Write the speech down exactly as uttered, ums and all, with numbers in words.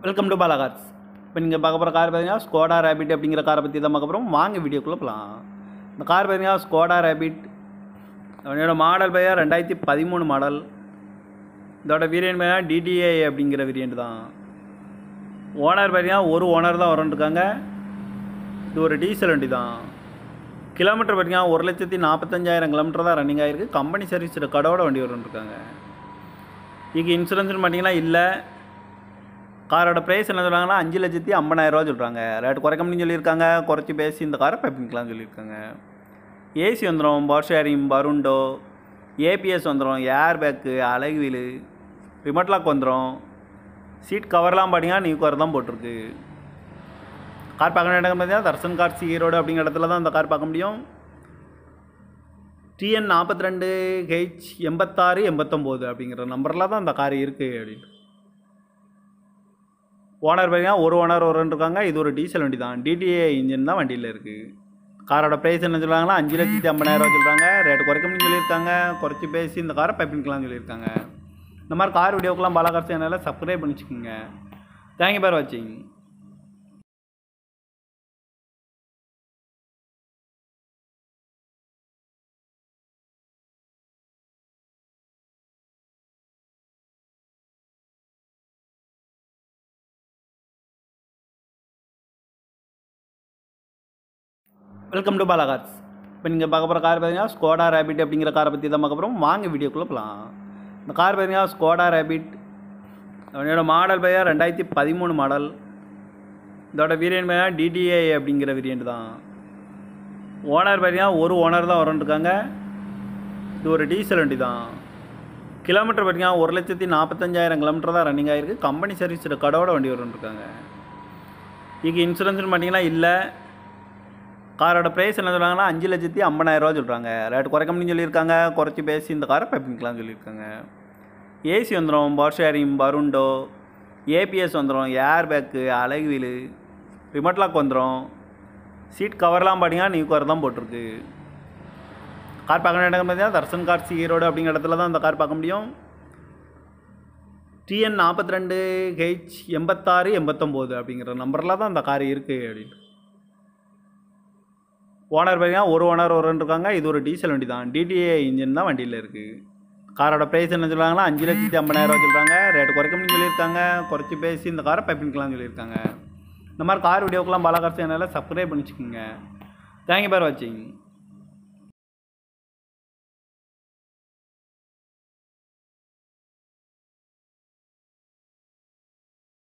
Welcome to Bala Cars. இப்போ நீங்கள் பார்க்க போகிற கார் பார்த்தீங்கன்னா ஸ்கோடா ரேபிட் அப்படிங்கிற காரை பற்றி தான் பார்க்க போகிறோம். வாங்க வீடியோக்குள்ளே போகலாம். இந்த கார் பார்த்தீங்கன்னா ஸ்கோடா ரேபிட், அதோட மாடல் பார்த்தீங்கன்னா ரெண்டாயிரத்தி பதிமூணு மாடல். இதோட வேரியன்ட் பார்த்தீங்கன்னா டிடிஏ அப்படிங்கிற வேரியன்ட் தான். ஓனர் பார்த்தீங்கன்னா ஒரு ஓனர் தான் வரன்ட்ருக்காங்க. இது ஒரு டீசல் வண்டி தான். கிலோமீட்டர் பார்த்தீங்கன்னா ஒரு லட்சத்தி நாற்பத்தஞ்சாயிரம் கிலோமீட்டர் தான் ரன்னிங் ஆகிருக்கு. கம்பெனி சர்வீஸ் கடவோட வண்டி வரன்ட்ருக்காங்க. இதுக்கு இன்சூரன்ஸ்னு பார்த்தீங்கன்னா இல்லை. காரோட ப்ரைஸ் என்ன சொல்கிறாங்கன்னா அஞ்சு லட்சத்தி ஐம்பதாயிரரூவா சொல்கிறாங்க. ரேட்டு குறைக்க முடியும்னு சொல்லியிருக்காங்க. குறைச்சி பேசி இந்த காரை பைப்பிங்கலாம் சொல்லியிருக்காங்க. ஏசி வந்துடும், பவர் ஷேரிங், பருண்டோ, ஏபிஎஸ் வந்துடும், ஏர் பேக்கு, அழகு வீலு, ரிமோட் லாக் வந்துடும். சீட் கவர்லாம் பார்த்தீங்கன்னா நியூ கவர் தான் போட்டிருக்கு. கார் பார்க்க வேண்டிய இடம் பார்த்தீங்கன்னா தர்சன் கார்ஸ் ஈரோடு அப்படிங்கிற இடத்துல தான் இந்த கார் பார்க்க முடியும். டிஎன் நாற்பத்தி ரெண்டு ஹெச் எண்பத்தாறு எண்பத்தொம்போது அப்படிங்கிற நம்பரில் தான் இந்த கார் இருக்குது அப்படின்னு. ஓனர் பார்த்தீங்கன்னா ஒரு ஓனர் ஒருன்னு இருக்காங்க. இது ஒரு டீசல் வண்டி தான். டிடிஏ இன்ஜின் தான் வண்டியில் இருக்குது. காரோட ப்ரைஸ் என்ன சொல்கிறாங்கன்னா அஞ்சு லட்சத்தி ஐம்பதாயிரரூவா சொல்கிறாங்க. ரேட்டு குறைக்க முடியும்னு சொல்லியிருக்காங்க. குறைச்சி பேசி இந்த காரை பைப்பிங்கலாம் சொல்லியிருக்காங்க. இந்த மாதிரி கார் வீடியோக்கெலாம் பாலா கார்ஸ் சேனலில் சப்ஸ்கிரைப் பண்ணிச்சுக்கோங்க. தேங்க்யூ ஃபார் வாட்சிங். Welcome to Bala Cars. இப்போ நீங்கள் பார்க்க போகிற கார் பார்த்தீங்கன்னா ஸ்கோடா ரேபிட் அப்படிங்கிற காரை பற்றி தான் பார்க்க போகிறோம். வாங்க வீடியோக்குள்ளே போகலாம். இந்த கார் பார்த்தீங்கன்னா ஸ்கோடா ரேபிட், அதோட மாடல் பார்த்தீங்கன்னா ரெண்டாயிரத்தி பதிமூணு மாடல். இதோட வேரியன்ட் பார்த்தீங்கன்னா டிடிஏ அப்படிங்கிற வேரியன்ட் தான். ஓனர் பார்த்தீங்கன்னா ஒரு ஓனர் தான் வரன்ட்ருக்காங்க. இது ஒரு டீசல் வண்டி தான். கிலோமீட்டர் பார்த்தீங்கன்னா ஒரு லட்சத்தி நாற்பத்தஞ்சாயிரம் கிலோமீட்டர் தான் ரன்னிங் ஆகிருக்கு. கம்பெனி சர்வீஸ் கடவோட வண்டி வரன்ட்ருக்காங்க. இதுக்கு இன்சூரன்ஸ்னு பார்த்தீங்கன்னா இல்லை. காரோட ப்ரைஸ் என்ன சொல்கிறாங்கன்னா அஞ்சு லட்சத்தி ஐம்பதாயிரரூவா சொல்கிறாங்க. ரேட்டு குறைக்க முடியும்னு சொல்லியிருக்காங்க. குறைச்சி பேசி இந்த காரை பைப்பிங்கலாம் சொல்லியிருக்காங்க. ஏசி வந்துடும், பவர் ஷேரிங், பருண்டோ, ஏபிஎஸ் வந்துடும், ஏர் பேக்கு, அழகு வீலு, ரிமோட் லாக் வந்துடும். சீட் கவர்லாம் பார்த்தீங்கன்னா நியூ கவர் தான் போட்டிருக்கு. கார் பார்க்க வேண்டிய இடம் பார்த்தீங்கன்னா தர்சன் கார்ஸ் ஈரோடு அப்படிங்கிற இடத்துல தான் இந்த கார் பார்க்க முடியும். டிஎன் நாற்பத்தி ரெண்டு ஹெச் எண்பத்தாறு எண்பத்தொம்போது அப்படிங்கிற நம்பரில் தான் இந்த கார் இருக்குது அப்படின்னு. ஓனர் பார்த்தீங்கன்னா ஒரு ஓனர் ஒருன்னு இருக்காங்க. இது ஒரு டீசல் வண்டி தான். டிடிஏ இன்ஜின் தான் வண்டியில் இருக்குது. காரோட ப்ரைஸ் என்ன சொல்கிறாங்கன்னா அஞ்சு லட்சத்தி ஐம்பதாயிரரூவா சொல்கிறாங்க. ரேட்டு குறைக்க முடியும்னு சொல்லியிருக்காங்க. குறைச்சி பேசி இந்த காரை பைப்பிங்கலாம் சொல்லியிருக்காங்க. இந்த மாதிரி கார் வீடியோக்கெலாம் பாலா கார்ஸ் சேனலில் சப்ஸ்கிரைப் பண்ணிச்சுக்கோங்க. தேங்க்யூ ஃபார் வாட்சிங்.